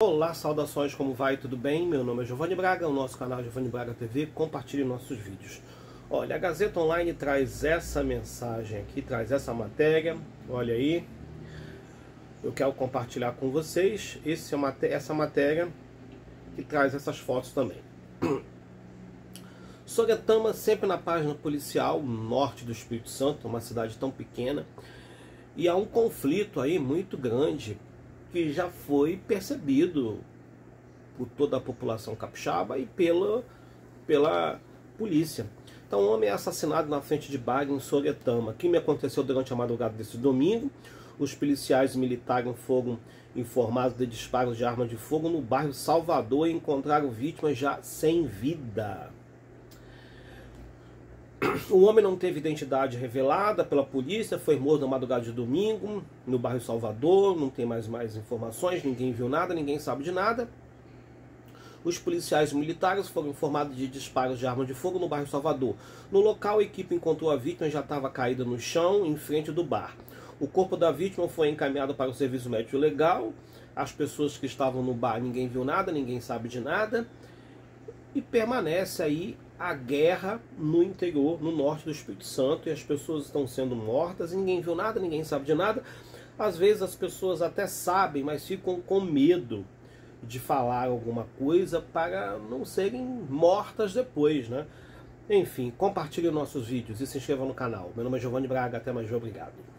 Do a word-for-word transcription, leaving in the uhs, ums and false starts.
Olá, saudações, como vai? Tudo bem? Meu nome é Giovanni Braga, o nosso canal é Giovanni Braga T V, compartilhe nossos vídeos. Olha, a Gazeta Online traz essa mensagem aqui, traz essa matéria, olha aí. Eu quero compartilhar com vocês esse, essa matéria que traz essas fotos também. Soretama, sempre na página policial, norte do Espírito Santo, uma cidade tão pequena, e há um conflito aí muito grande que já foi percebido por toda a população capixaba e pela, pela polícia. Então, um homem é assassinado na frente de bar em Soretama. O que me aconteceu durante a madrugada desse domingo. Os policiais militares foram informados de disparos de arma de fogo no bairro Salvador e encontraram vítimas já sem vida. O homem não teve identidade revelada pela polícia, foi morto na madrugada de domingo, no bairro Salvador, não tem mais, mais informações, ninguém viu nada, ninguém sabe de nada. Os policiais militares foram informados de disparos de arma de fogo no bairro Salvador. No local, a equipe encontrou a vítima e já estava caída no chão, em frente do bar. O corpo da vítima foi encaminhado para o serviço médico legal. As pessoas que estavam no bar, ninguém viu nada, ninguém sabe de nada. E permanece aí a guerra no interior, no norte do Espírito Santo, e as pessoas estão sendo mortas, e ninguém viu nada, ninguém sabe de nada. Às vezes as pessoas até sabem, mas ficam com medo de falar alguma coisa para não serem mortas depois, né? Enfim, compartilhe nossos vídeos e se inscreva no canal. Meu nome é Giovanni Braga, até mais, obrigado.